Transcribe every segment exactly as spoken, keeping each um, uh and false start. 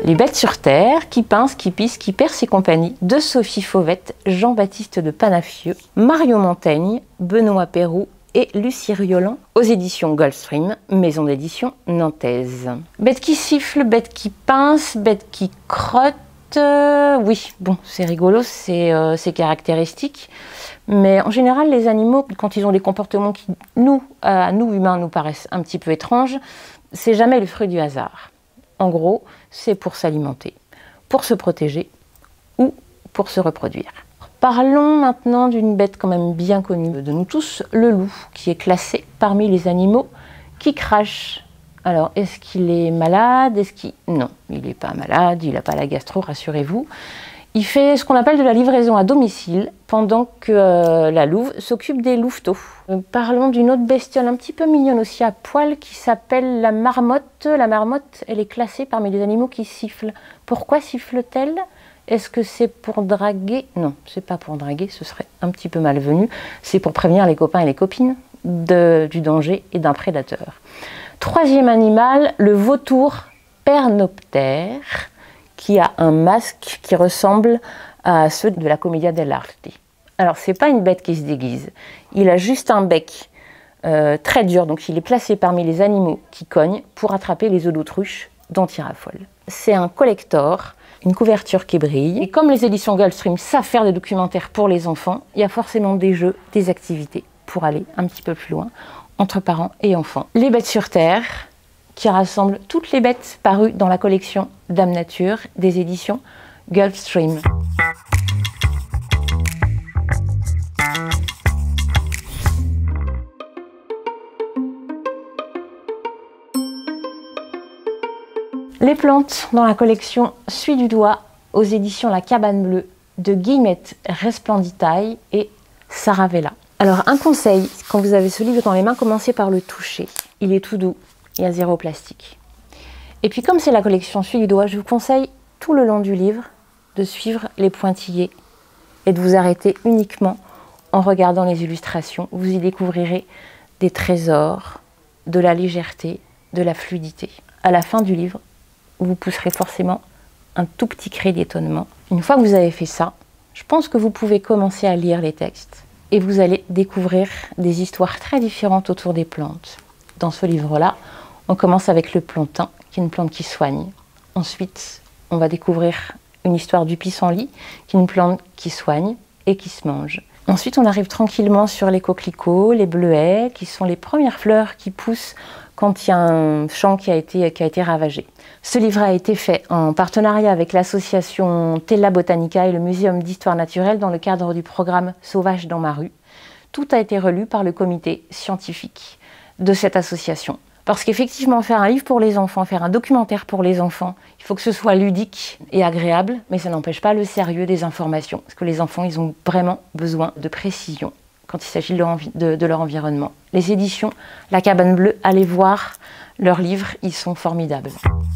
Les bêtes sur terre, qui pince, qui pisse, qui perce et compagnie, de Sophie Fauvette, Jean-Baptiste de Panafieux, Mario Montaigne, Benoît Perroux et Lucie Riolan, aux éditions Goldstream, maison d'édition nantaise. Bête qui siffle, bête qui pince, bête qui crotte. Euh, oui, bon, c'est rigolo, c'est euh, caractéristique. Mais en général, les animaux, quand ils ont des comportements qui, nous, à nous humains, nous paraissent un petit peu étranges, c'est jamais le fruit du hasard. En gros, c'est pour s'alimenter, pour se protéger ou pour se reproduire. Parlons maintenant d'une bête quand même bien connue de nous tous, le loup, qui est classé parmi les animaux qui crachent. Alors, est-ce qu'il est malade? Est-ce qu'il... Non, il n'est pas malade, il n'a pas la gastro, rassurez-vous. Il fait ce qu'on appelle de la livraison à domicile, pendant que euh, la louve s'occupe des louveteaux. Euh, parlons d'une autre bestiole un petit peu mignonne aussi à poil, qui s'appelle la marmotte. La marmotte, elle est classée parmi les animaux qui sifflent. Pourquoi siffle-t-elle? Est-ce que c'est pour draguer? Non, c'est pas pour draguer, ce serait un petit peu malvenu. C'est pour prévenir les copains et les copines de, du danger et d'un prédateur. Troisième animal, le vautour pernoptère, qui a un masque qui ressemble à ceux de la Commedia dell'arte. Alors, c'est pas une bête qui se déguise. Il a juste un bec euh, très dur, donc il est placé parmi les animaux qui cognent pour attraper les œufs d'autruche dont il raffole. C'est un collector, une couverture qui brille. Et comme les éditions Goldstream savent faire des documentaires pour les enfants, il y a forcément des jeux, des activités pour aller un petit peu plus loin entre parents et enfants. Les bêtes sur terre, qui rassemble toutes les bêtes parues dans la collection Dame Nature des éditions Goldstream. Les plantes dans la collection Suis du doigt aux éditions La Cabane Bleue de Guillemette Resplenditaille et Saravella. Alors un conseil, quand vous avez ce livre dans les mains, commencez par le toucher. Il est tout doux. Il y a zéro plastique. Et puis comme c'est la collection Suis du doigt, je vous conseille tout le long du livre de suivre les pointillés et de vous arrêter uniquement en regardant les illustrations. Vous y découvrirez des trésors, de la légèreté, de la fluidité. À la fin du livre, vous pousserez forcément un tout petit cri d'étonnement. Une fois que vous avez fait ça, je pense que vous pouvez commencer à lire les textes et vous allez découvrir des histoires très différentes autour des plantes. Dans ce livre-là, on commence avec le plantain, qui est une plante qui soigne. Ensuite, on va découvrir une histoire du pissenlit, qui est une plante qui soigne et qui se mange. Ensuite, on arrive tranquillement sur les coquelicots, les bleuets, qui sont les premières fleurs qui poussent quand il y a un champ qui a été, qui a été ravagé. Ce livre a été fait en partenariat avec l'association Tella Botanica et le Muséum d'Histoire Naturelle dans le cadre du programme Sauvage dans ma rue. Tout a été relu par le comité scientifique de cette association. Parce qu'effectivement, faire un livre pour les enfants, faire un documentaire pour les enfants, il faut que ce soit ludique et agréable, mais ça n'empêche pas le sérieux des informations. Parce que les enfants, ils ont vraiment besoin de précision quand il s'agit de, de, de leur environnement. Les éditions La Cabane Bleue, allez voir leurs livres, ils sont formidables.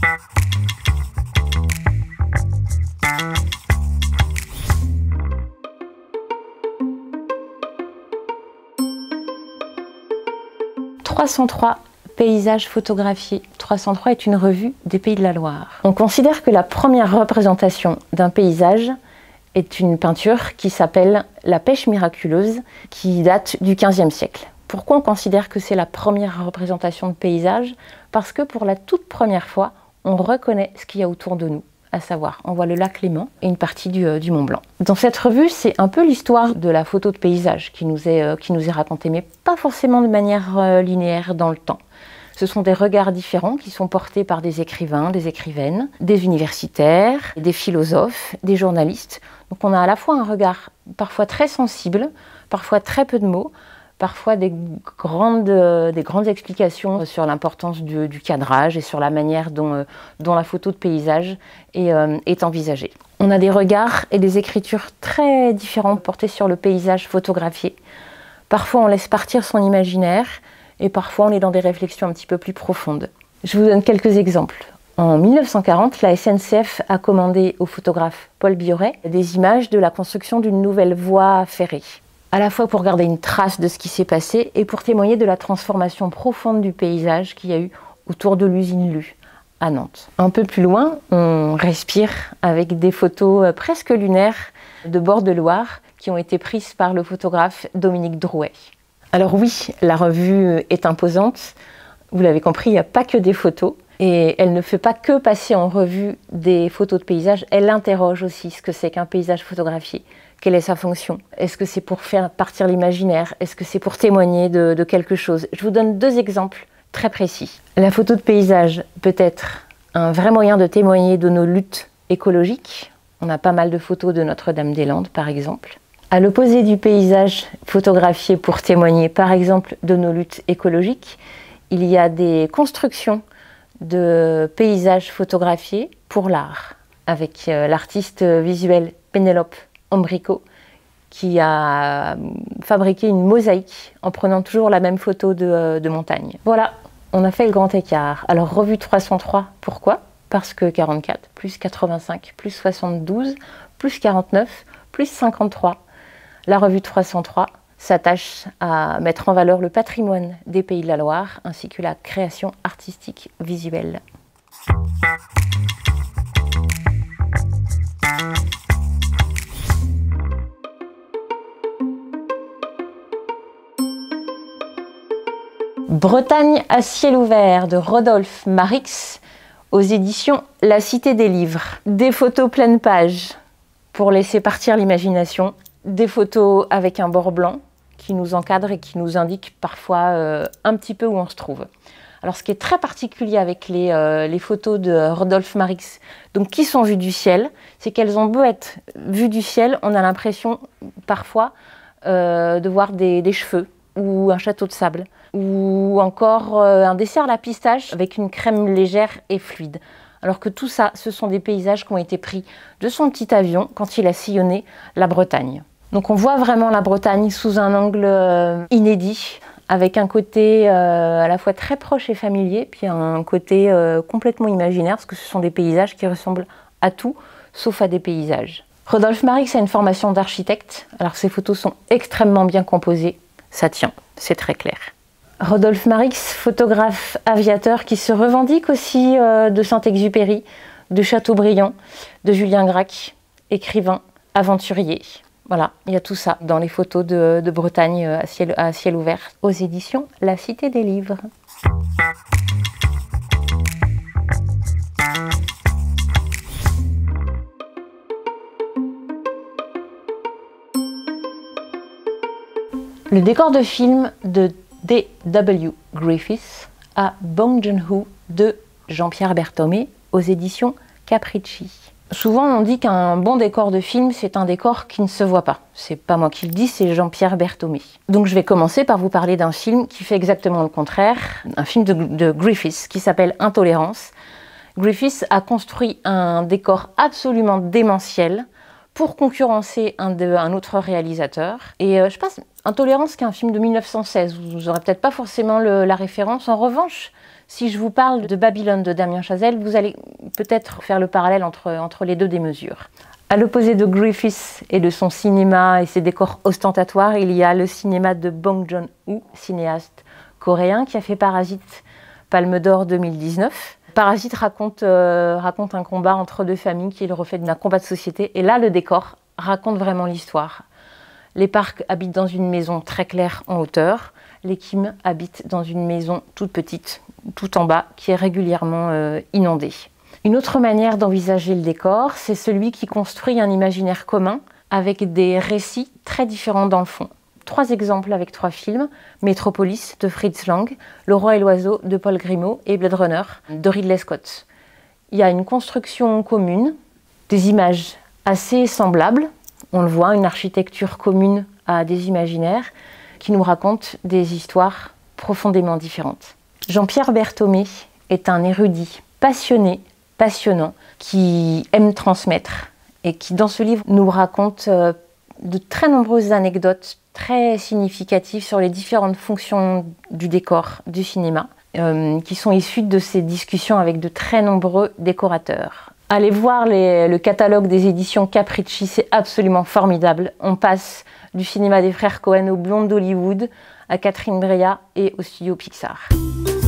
trois cent trois paysages photographiés. trois cent trois est une revue des Pays de la Loire. On considère que la première représentation d'un paysage est une peinture qui s'appelle La Pêche miraculeuse, qui date du quinzième siècle. Pourquoi on considère que c'est la première représentation de paysage? Parce que pour la toute première fois, on reconnaît ce qu'il y a autour de nous. À savoir, on voit le lac Léman et une partie du, euh, du Mont Blanc. Dans cette revue, c'est un peu l'histoire de la photo de paysage qui nous est, euh, qui nous est racontée, mais pas forcément de manière euh, linéaire dans le temps. Ce sont des regards différents qui sont portés par des écrivains, des écrivaines, des universitaires, des philosophes, des journalistes. Donc on a à la fois un regard parfois très sensible, parfois très peu de mots, parfois des grandes, euh, des grandes explications sur l'importance du, du cadrage et sur la manière dont, euh, dont la photo de paysage est, euh, est envisagée. On a des regards et des écritures très différentes portées sur le paysage photographié. Parfois on laisse partir son imaginaire et parfois on est dans des réflexions un petit peu plus profondes. Je vous donne quelques exemples. En mille neuf cent quarante, la S N C F a commandé au photographe Paul Bioret des images de la construction d'une nouvelle voie ferrée. À la fois pour garder une trace de ce qui s'est passé et pour témoigner de la transformation profonde du paysage qu'il y a eu autour de l'usine Lu, à Nantes. Un peu plus loin, on respire avec des photos presque lunaires de bord de Loire qui ont été prises par le photographe Dominique Drouet. Alors oui, la revue est imposante. Vous l'avez compris, il n'y a pas que des photos. Et elle ne fait pas que passer en revue des photos de paysages, elle interroge aussi ce que c'est qu'un paysage photographié. Quelle est sa fonction? Est-ce que c'est pour faire partir l'imaginaire? Est-ce que c'est pour témoigner de, de quelque chose? Je vous donne deux exemples très précis. La photo de paysage peut être un vrai moyen de témoigner de nos luttes écologiques. On a pas mal de photos de Notre-Dame-des-Landes, par exemple. À l'opposé du paysage photographié pour témoigner, par exemple, de nos luttes écologiques, il y a des constructions de paysages photographiés pour l'art, avec euh, l'artiste visuel Pénélope Ambrico, qui a fabriqué une mosaïque en prenant toujours la même photo de, de montagne. Voilà, on a fait le grand écart. Alors revue trois cent trois, pourquoi? Parce que quarante-quatre, plus quatre-vingt-cinq, plus soixante-douze, plus quarante-neuf, plus cinquante-trois. La revue trois cent trois s'attache à mettre en valeur le patrimoine des Pays de la Loire ainsi que la création artistique visuelle. Bretagne à ciel ouvert de Rodolphe Marix aux éditions La Cité des Livres. Des photos pleine page pour laisser partir l'imagination, des photos avec un bord blanc qui nous encadre et qui nous indique parfois euh, un petit peu où on se trouve. Alors ce qui est très particulier avec les, euh, les photos de Rodolphe Marix, donc qui sont vues du ciel, c'est qu'elles ont beau être vues du ciel, on a l'impression parfois euh, de voir des, des cheveux ou un château de sable ou encore euh, un dessert à la pistache avec une crème légère et fluide. Alors que tout ça, ce sont des paysages qui ont été pris de son petit avion quand il a sillonné la Bretagne. Donc on voit vraiment la Bretagne sous un angle euh, inédit, avec un côté euh, à la fois très proche et familier, puis un côté euh, complètement imaginaire, parce que ce sont des paysages qui ressemblent à tout, sauf à des paysages. Rodolphe Marix a une formation d'architecte, alors ses photos sont extrêmement bien composées, ça tient, c'est très clair. Rodolphe Marix, photographe aviateur qui se revendique aussi euh, de Saint-Exupéry, de Chateaubriand, de Julien Gracq, écrivain, aventurier. Voilà, il y a tout ça dans les photos de, de Bretagne à ciel, à ciel ouvert aux éditions La Cité des Livres. Le décor de film de D W Griffith à Bong Joon-ho de Jean-Pierre Berthomé aux éditions Capricci. Souvent on dit qu'un bon décor de film c'est un décor qui ne se voit pas. C'est pas moi qui le dis, c'est Jean-Pierre Berthomé. Donc je vais commencer par vous parler d'un film qui fait exactement le contraire, un film de, de Griffith qui s'appelle Intolérance. Griffith a construit un décor absolument démentiel pour concurrencer un, de, un autre réalisateur. Et euh, je pense, Intolérance, qui est un film de mille neuf cent seize, vous n'aurez peut-être pas forcément le, la référence. En revanche, si je vous parle de Babylone de Damien Chazelle, vous allez peut-être faire le parallèle entre, entre les deux démesures. À l'opposé de Griffith et de son cinéma et ses décors ostentatoires, il y a le cinéma de Bong Joon-ho, cinéaste coréen qui a fait Parasite, Palme d'Or deux mille dix-neuf. Parasite raconte, euh, raconte un combat entre deux familles qui est le reflet d'un combat de société. Et là, le décor raconte vraiment l'histoire. Les Park habitent dans une maison très claire en hauteur. Les Kim habitent dans une maison toute petite, tout en bas, qui est régulièrement euh, inondée. Une autre manière d'envisager le décor, c'est celui qui construit un imaginaire commun avec des récits très différents dans le fond. Trois exemples avec trois films, Metropolis de Fritz Lang, Le Roi et l'Oiseau de Paul Grimaud et Blade Runner de Ridley Scott. Il y a une construction commune, des images assez semblables, on le voit, une architecture commune à des imaginaires qui nous racontent des histoires profondément différentes. Jean-Pierre Berthomé est un érudit passionné, passionnant, qui aime transmettre et qui dans ce livre nous raconte euh, de très nombreuses anecdotes très significatives sur les différentes fonctions du décor du cinéma, euh, qui sont issues de ces discussions avec de très nombreux décorateurs. Allez voir les, le catalogue des éditions Capricci, c'est absolument formidable. On passe du cinéma des frères Cohen aux blondes d'Hollywood, à Catherine Breillat et au studio Pixar.